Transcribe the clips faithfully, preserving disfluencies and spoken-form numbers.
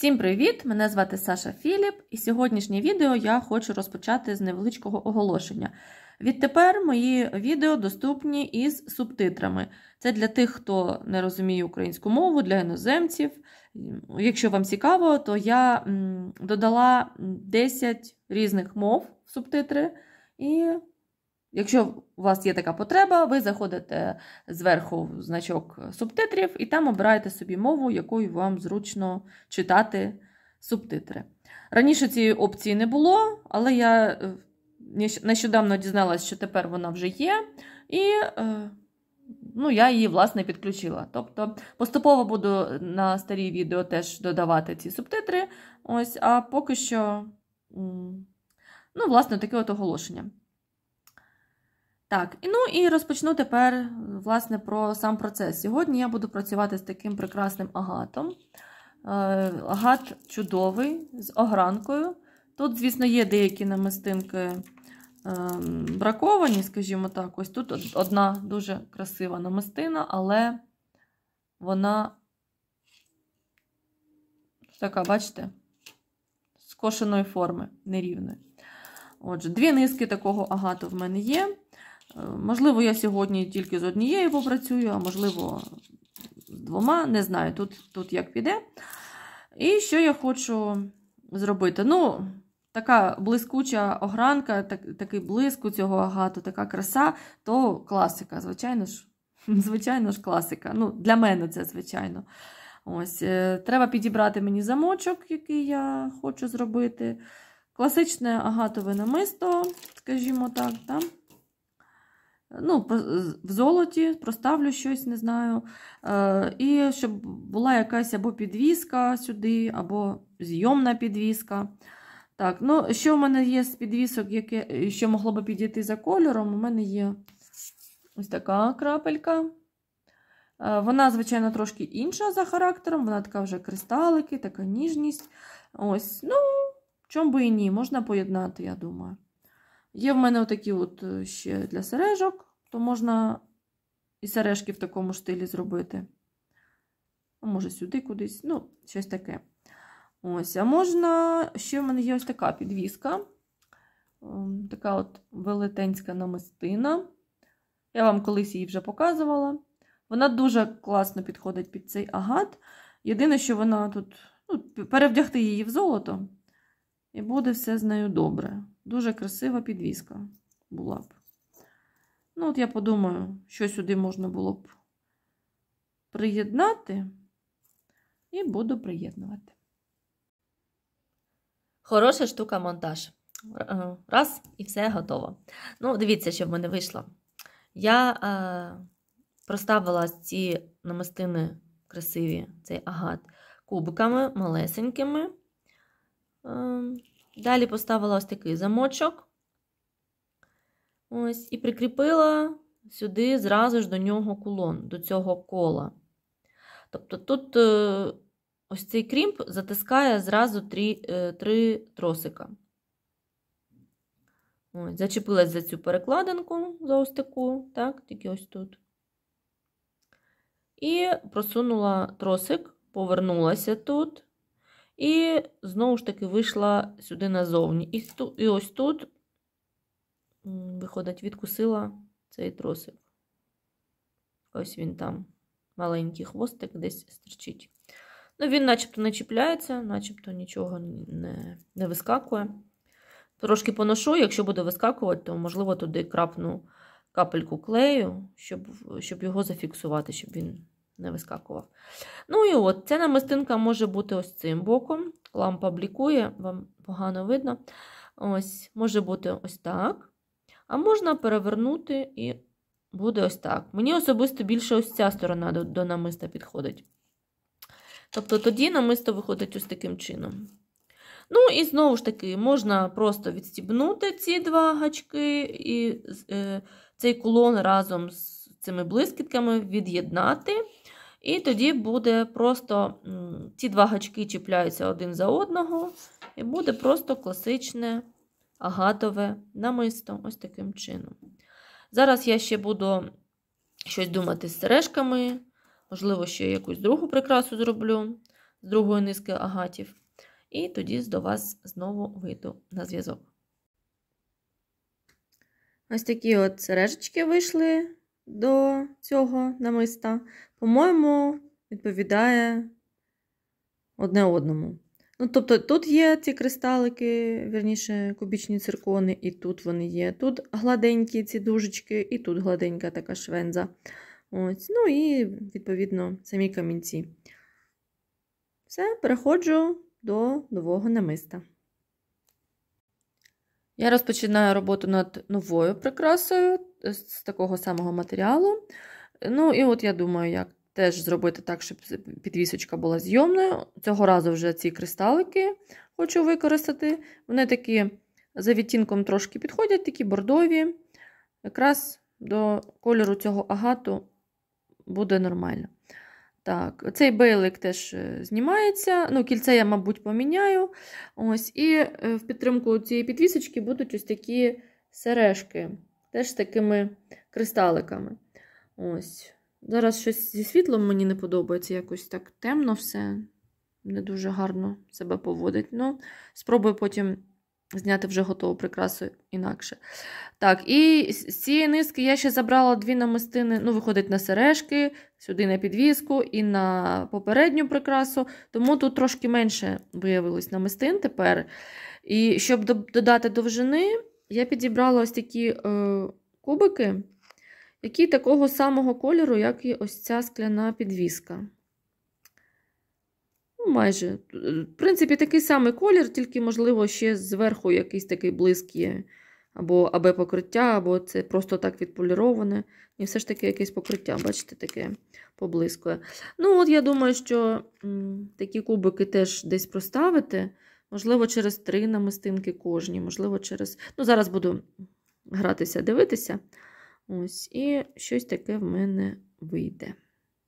Всім привіт! Мене звати Саша Філіп, і сьогоднішнє відео я хочу розпочати з невеличкого оголошення. Відтепер мої відео доступні із субтитрами. Це для тих, хто не розуміє українську мову, для іноземців. Якщо вам цікаво, то я додала десять різних мов в субтитри. І якщо у вас є така потреба, ви заходите зверху в значок субтитрів і там обираєте собі мову, якою вам зручно читати субтитри. Раніше цієї опції не було, але я нещодавно дізналась, що тепер вона вже є, і ну, я її, власне, підключила. Тобто поступово буду на старі відео теж додавати ці субтитри, ось, а поки що, ну, власне, таке от оголошення. Так, ну і розпочну тепер, власне, про сам процес. Сьогодні я буду працювати з таким прекрасним агатом. Агат чудовий, з огранкою. Тут, звісно, є деякі намистинки браковані, скажімо так. Ось тут одна дуже красива намистина, але вона така, бачите, скошеної форми, нерівної. Отже, дві низки такого агату в мене є. Можливо, я сьогодні тільки з однією попрацюю, а можливо, з двома, не знаю, тут, тут як піде. І що я хочу зробити? Ну, така блискуча огранка, так, такий блиск у цього агату, така краса, то класика, звичайно ж, звичайно ж класика. Ну, для мене це, звичайно. Ось, треба підібрати мені замочок, який я хочу зробити. Класичне агатове намисто, скажімо так, там. Ну, в золоті проставлю щось, не знаю. І щоб була якась або підвіска сюди, або зйомна підвіска. Так, ну, що в мене є з підвісок, яке, що могло би підійти за кольором? У мене є ось така крапелька. Вона, звичайно, трошки інша за характером. Вона така вже кристалики, така ніжність. Ось, ну, чому би і ні, можна поєднати, я думаю. Є в мене отакі от ще для сережок, то можна і сережки в такому ж стилі зробити. А може сюди кудись, ну, щось таке. Ось, а можна, ще в мене є ось така підвіска. Така от велетенська намистина. Я вам колись її вже показувала. Вона дуже класно підходить під цей агат. Єдине, що вона тут, ну, перевдягти її в золото, і буде все з нею добре. Дуже красива підвіска була б. Ну, от я подумаю, що сюди можна було б приєднати. І буду приєднувати. Хороша штука монтаж. Раз, і все готово. Ну, дивіться, що в мене вийшло. Я е, проставила ці намистини красиві, цей агат, кубиками малесенькими. Е, Далі поставила ось такий замочок. Ось, і прикріпила сюди зразу ж до нього кулон, до цього кола. Тобто тут е, ось цей крімп затискає зразу три, е, три тросика. Ось, зачепилась за цю перекладинку, за ось таку, так, тільки ось тут. І просунула тросик, повернулася тут. І знову ж таки вийшла сюди назовні. І, ту, і ось тут, виходить, відкусила цей тросик. Ось він там, маленький хвостик десь стерчить. Ну, він начебто не чіпляється, начебто нічого не, не вискакує. Трошки поношу, якщо буде вискакувати, то, можливо, туди крапну капельку клею, щоб, щоб його зафіксувати, щоб він не вискакував. Ну і от, ця намистинка може бути ось цим боком. Лампа блікує, вам погано видно. Ось, може бути ось так. А можна перевернути і буде ось так. Мені особисто більше ось ця сторона до, до намиста підходить. Тобто тоді намисто виходить ось таким чином. Ну і знову ж таки, можна просто відстібнути ці два гачки і е, цей кулон разом з цими блискітками від'єднати. І тоді буде просто, ці два гачки чіпляються один за одного, і буде просто класичне агатове намисто, ось таким чином. Зараз я ще буду щось думати з сережками, можливо, ще якусь другу прикрасу зроблю. з другої низки агатів. І тоді до вас знову вийду на зв'язок. Ось такі от сережечки вийшли до цього намиста. По-моєму, відповідає одне одному. Ну, тобто тут є ці кристалики, вірніше, кубічні циркони, і тут вони є. Тут гладенькі ці дужечки, і тут гладенька така швенза. Ось. Ну і, відповідно, самі камінці. Все, переходжу до нового намиста. Я розпочинаю роботу над новою прикрасою з такого самого матеріалу. Ну, і от я думаю, як теж зробити так, щоб підвісочка була зйомною. Цього разу вже ці кристалики хочу використати. Вони такі за відтінком трошки підходять, такі бордові. Якраз до кольору цього агату буде нормально. Так, цей бейлик теж знімається. Ну, кільце я, мабуть, поміняю. Ось. І в підтримку цієї підвісочки будуть ось такі сережки. Теж з такими кристаликами. Ось. Зараз щось зі світлом мені не подобається. Якось так темно все. Не дуже гарно себе поводить. Ну, спробую потім зняти вже готову прикрасу інакше. Так, і з цієї низки я ще забрала дві намистини, ну, виходить на сережки, сюди на підвіску і на попередню прикрасу, тому тут трошки менше виявилось намистин тепер. І щоб додати довжини, я підібрала ось такі е, кубики, які такого самого кольору, як і ось ця скляна підвіска. Майже. В принципі, такий самий колір, тільки, можливо, ще зверху якийсь такий блиск є. Або або покриття, або це просто так відполіроване. І все ж таки якесь покриття, бачите, таке поблискує. Ну, от я думаю, що м, такі кубики теж десь проставити. Можливо, через три намистинки кожні. Можливо, через... Ну, зараз буду гратися, дивитися. Ось, і щось таке в мене вийде.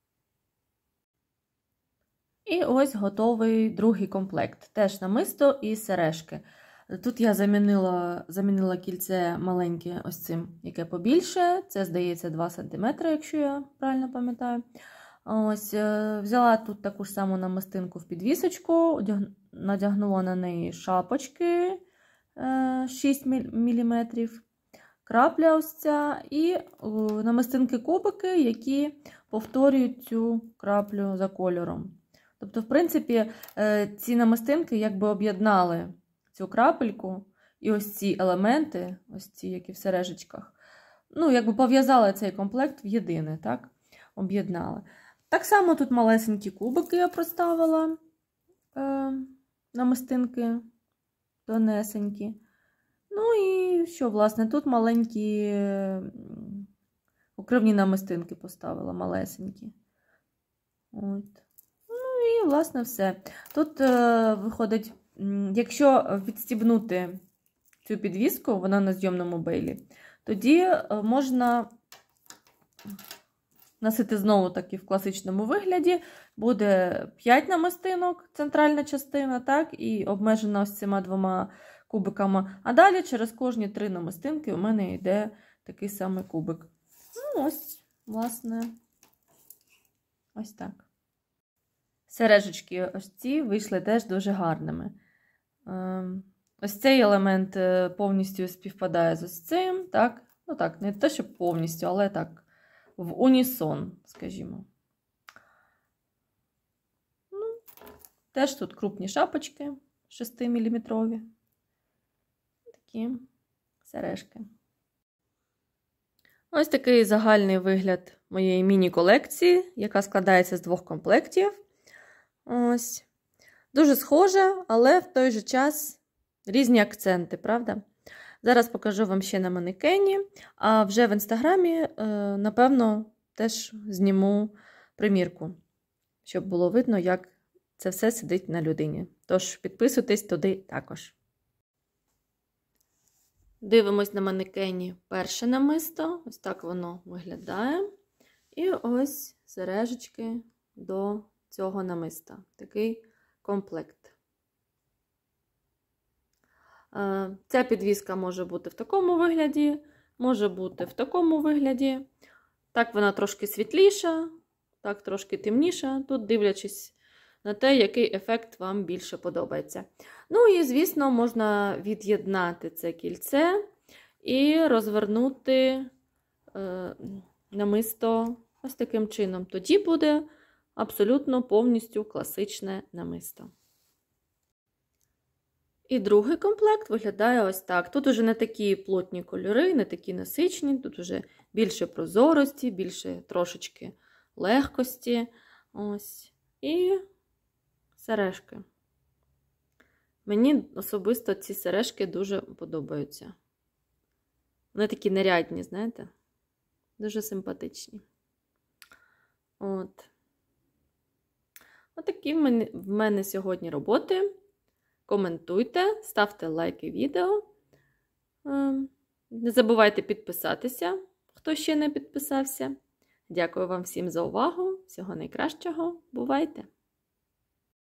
І ось готовий другий комплект. Теж намисто і сережки. Тут я замінила, замінила кільце маленьке ось цим, яке побільше. Це, здається, два сантиметри, якщо я правильно пам'ятаю. Ось, взяла тут таку ж саму намистинку в підвісочку, надягнула на неї шапочки шість міліметрів, крапля ось ця, і намистинки кубики, які повторюють цю краплю за кольором. Тобто, в принципі, ці намистинки якби об'єднали цю крапельку і ось ці елементи, ось ці, які в сережечках, ну, якби пов'язали цей комплект в єдине, так? Об'єднали. Так само тут малесенькі кубики я проставила, е, намистинки тонесенькі. Ну і що, власне, тут маленькі укривні намистинки поставила, малесенькі. От. Ну і, власне, все. Тут е, виходить, якщо відстібнути цю підвіску, вона на зйомному бейлі, тоді можна носити знову таки в класичному вигляді. Буде п'ять намистинок, центральна частина, так, і обмежена ось цими двома кубиками. А далі через кожні три намистинки у мене йде такий самий кубик. Ну, ось, власне, ось так. Сережечки ось ці вийшли теж дуже гарними. Ось цей елемент повністю співпадає з ось цим, так? Ну так, не те, що повністю, але так, в унісон, скажімо. Ну, теж тут крупні шапочки, шестиміліметрові. Такі сережки. Ось такий загальний вигляд моєї міні-колекції, яка складається з двох комплектів. Ось. Дуже схожа, але в той же час різні акценти, правда? Зараз покажу вам ще на манекені, а вже в інстаграмі, напевно, теж зніму примірку, щоб було видно, як це все сидить на людині. Тож підписуйтесь туди також. Дивимось на манекені перше намисто, ось так воно виглядає. І ось сережечки до цього намиста. Такий комплект. Ця підвіска може бути в такому вигляді, може бути в такому вигляді. Так вона трошки світліша, так трошки темніша. Тут, дивлячись на те, який ефект вам більше подобається. Ну і, звісно, можна від'єднати це кільце і розвернути е, намисто ось таким чином. Тоді буде абсолютно повністю класичне намисто. І другий комплект виглядає ось так. Тут уже не такі плотні кольори, не такі насичені, тут вже більше прозорості, більше трошечки легкості. Ось. І сережки. Мені особисто ці сережки дуже подобаються. Вони такі нарядні, знаєте? Дуже симпатичні. От. Отакі в мене, в мене сьогодні роботи. Коментуйте, ставте лайки відео. Не забувайте підписатися, хто ще не підписався. Дякую вам всім за увагу. Всього найкращого. Бувайте!